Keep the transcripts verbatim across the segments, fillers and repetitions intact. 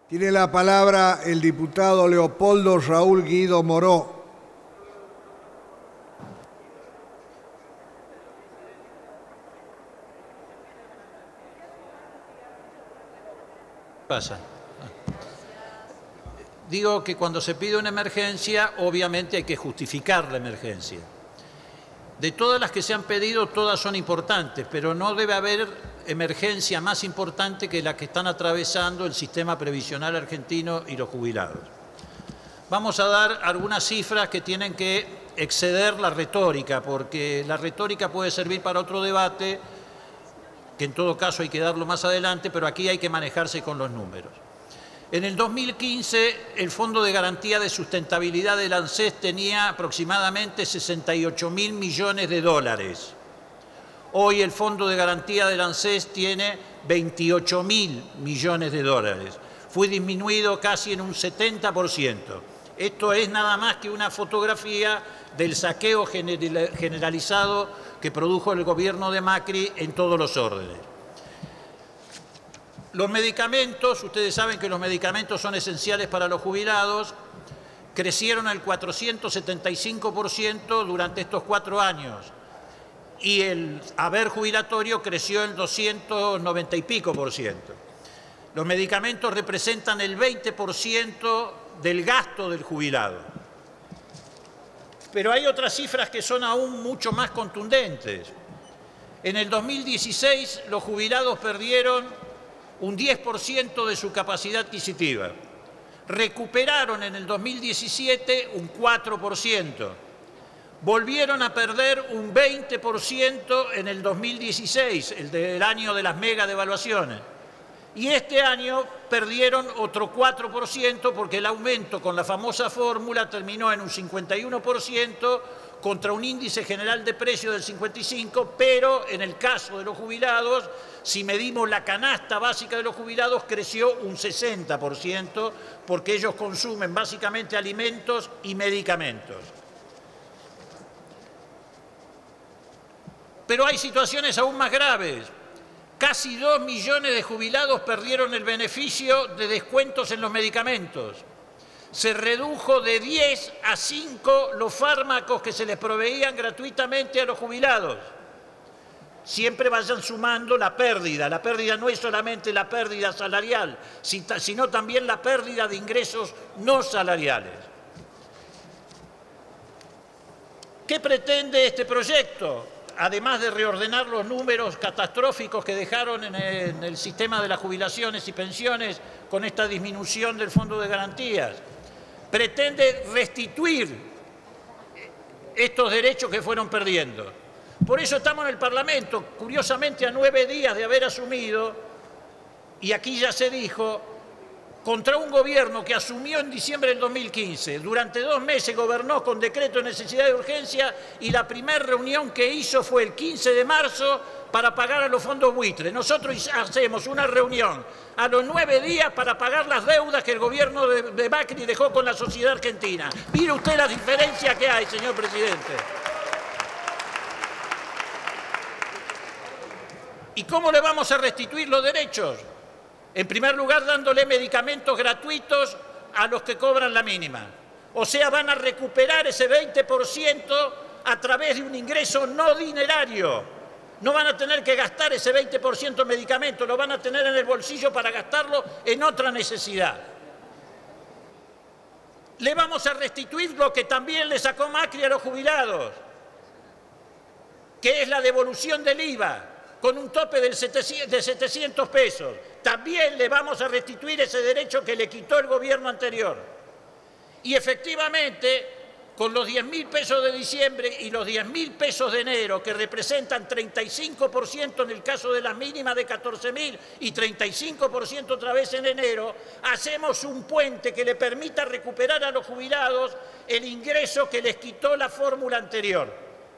Tiene la palabra el diputado Leopoldo Raúl Guido Moró. Pasa. Digo que cuando se pide una emergencia, obviamente hay que justificar la emergencia. De todas las que se han pedido, todas son importantes, pero no debe haber emergencia más importante que la que están atravesando el sistema previsional argentino y los jubilados. Vamos a dar algunas cifras que tienen que exceder la retórica, porque la retórica puede servir para otro debate, que en todo caso hay que darlo más adelante, pero aquí hay que manejarse con los números. En el dos mil quince, el Fondo de Garantía de Sustentabilidad del ANSES tenía aproximadamente sesenta y ocho mil millones de dólares. Hoy el Fondo de Garantía del ANSES tiene veintiocho mil millones de dólares. Fue disminuido casi en un setenta por ciento. Esto es nada más que una fotografía del saqueo generalizado que produjo el gobierno de Macri en todos los órdenes. Los medicamentos, ustedes saben que los medicamentos son esenciales para los jubilados, crecieron al cuatrocientos setenta y cinco por ciento durante estos cuatro años y el haber jubilatorio creció en doscientos noventa y pico por ciento. Los medicamentos representan el veinte por ciento del gasto del jubilado. Pero hay otras cifras que son aún mucho más contundentes. En el dos mil dieciséis los jubilados perdieron un diez por ciento de su capacidad adquisitiva. Recuperaron en el dos mil diecisiete un cuatro por ciento. Volvieron a perder un veinte por ciento en el dos mil dieciséis, el del año de las mega devaluaciones. Y este año perdieron otro cuatro por ciento porque el aumento con la famosa fórmula terminó en un cincuenta y uno por ciento contra un índice general de precios del cincuenta y cinco por ciento, pero en el caso de los jubilados, si medimos la canasta básica de los jubilados, creció un sesenta por ciento porque ellos consumen básicamente alimentos y medicamentos. Pero hay situaciones aún más graves. Casi dos millones de jubilados perdieron el beneficio de descuentos en los medicamentos. Se redujo de diez a cinco los fármacos que se les proveían gratuitamente a los jubilados. Siempre vayan sumando la pérdida. La pérdida no es solamente la pérdida salarial, sino también la pérdida de ingresos no salariales. ¿Qué pretende este proyecto? Además de reordenar los números catastróficos que dejaron en el, en el sistema de las jubilaciones y pensiones con esta disminución del Fondo de Garantías, pretende restituir estos derechos que fueron perdiendo. Por eso estamos en el Parlamento, curiosamente a nueve días de haber asumido, y aquí ya se dijo, contra un gobierno que asumió en diciembre del dos mil quince. Durante dos meses gobernó con decreto de necesidad de urgencia y la primera reunión que hizo fue el quince de marzo para pagar a los fondos buitres. Nosotros hacemos una reunión a los nueve días para pagar las deudas que el gobierno de, de Macri dejó con la sociedad argentina. Mire usted la diferencia que hay, señor presidente. ¿Y cómo le vamos a restituir los derechos? En primer lugar, dándole medicamentos gratuitos a los que cobran la mínima. O sea, van a recuperar ese veinte por ciento a través de un ingreso no dinerario. No van a tener que gastar ese veinte por ciento en medicamentos, lo van a tener en el bolsillo para gastarlo en otra necesidad. Le vamos a restituir lo que también le sacó Macri a los jubilados, que es la devolución del I V A, con un tope de setecientos pesos. También le vamos a restituir ese derecho que le quitó el gobierno anterior. Y efectivamente, con los diez mil pesos de diciembre y los diez mil pesos de enero, que representan treinta y cinco por ciento en el caso de las mínimas de catorce mil y treinta y cinco por ciento otra vez en enero, hacemos un puente que le permita recuperar a los jubilados el ingreso que les quitó la fórmula anterior.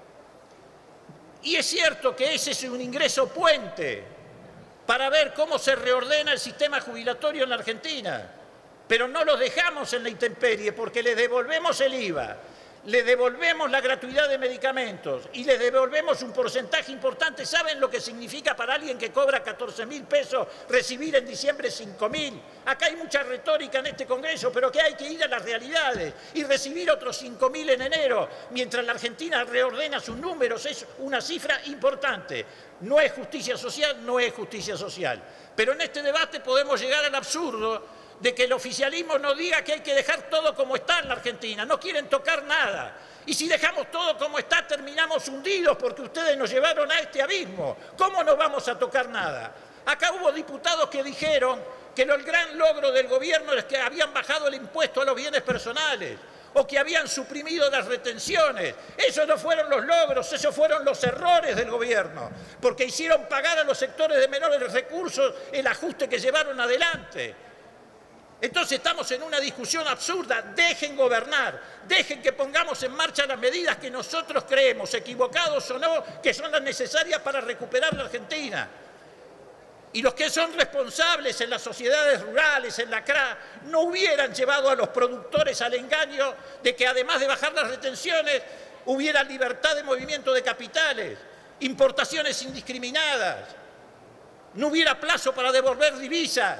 Y es cierto que ese es un ingreso puente para ver cómo se reordena el sistema jubilatorio en la Argentina. Pero no los dejamos en la intemperie porque les devolvemos el I V A, le devolvemos la gratuidad de medicamentos y le devolvemos un porcentaje importante, ¿saben lo que significa para alguien que cobra catorce mil pesos recibir en diciembre cinco mil? Acá hay mucha retórica en este Congreso, pero que hay que ir a las realidades y recibir otros cinco mil en enero, mientras la Argentina reordena sus números. Es una cifra importante. No es justicia social, no es justicia social. Pero en este debate podemos llegar al absurdo de que el oficialismo nos diga que hay que dejar todo como está en la Argentina. No quieren tocar nada. Y si dejamos todo como está, terminamos hundidos porque ustedes nos llevaron a este abismo. ¿Cómo no vamos a tocar nada? Acá hubo diputados que dijeron que el gran logro del gobierno es que habían bajado el impuesto a los bienes personales o que habían suprimido las retenciones. Esos no fueron los logros, esos fueron los errores del gobierno, porque hicieron pagar a los sectores de menores recursos el ajuste que llevaron adelante. Entonces estamos en una discusión absurda. Dejen gobernar, dejen que pongamos en marcha las medidas que nosotros creemos, equivocados o no, que son las necesarias para recuperar la Argentina. Y los que son responsables en las sociedades rurales, en la C R A, no hubieran llevado a los productores al engaño de que además de bajar las retenciones, hubiera libertad de movimiento de capitales, importaciones indiscriminadas, no hubiera plazo para devolver divisas,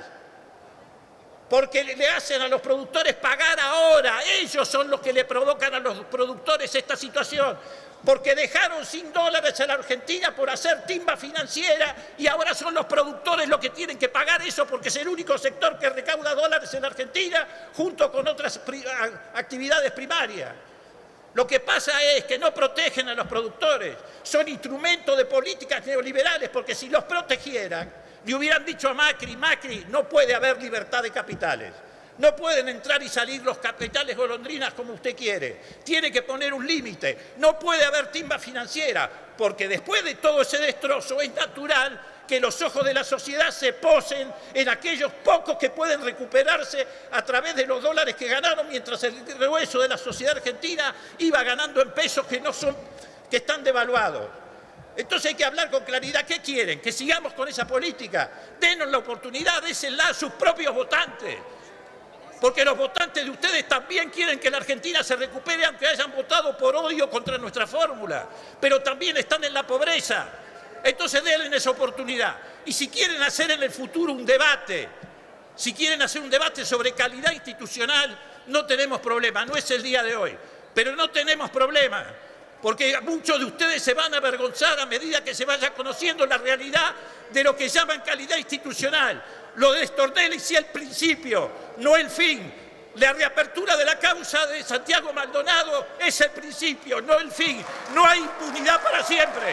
porque le hacen a los productores pagar ahora. Ellos son los que le provocan a los productores esta situación, porque dejaron sin dólares a la Argentina por hacer timba financiera y ahora son los productores los que tienen que pagar eso porque es el único sector que recauda dólares en la Argentina junto con otras pri- actividades primarias. Lo que pasa es que no protegen a los productores, son instrumentos de políticas neoliberales, porque si los protegieran, le hubieran dicho a Macri, Macri, no puede haber libertad de capitales. No pueden entrar y salir los capitales golondrinas como usted quiere. Tiene que poner un límite. No puede haber timba financiera, porque después de todo ese destrozo es natural que los ojos de la sociedad se posen en aquellos pocos que pueden recuperarse a través de los dólares que ganaron, mientras el grueso de la sociedad argentina iba ganando en pesos que, no son, que están devaluados. Entonces hay que hablar con claridad. ¿Qué quieren? ¿Que sigamos con esa política? Denos la oportunidad, désela a sus propios votantes. Porque los votantes de ustedes también quieren que la Argentina se recupere, aunque hayan votado por odio contra nuestra fórmula. Pero también están en la pobreza. Entonces denle esa oportunidad. Y si quieren hacer en el futuro un debate, si quieren hacer un debate sobre calidad institucional, no tenemos problema. No es el día de hoy. Pero no tenemos problema. Porque muchos de ustedes se van a avergonzar a medida que se vaya conociendo la realidad de lo que llaman calidad institucional. Lo de Stornelli sí el principio, no el fin. La reapertura de la causa de Santiago Maldonado es el principio, no el fin. No hay impunidad para siempre.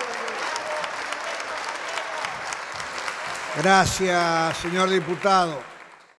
Gracias, señor diputado.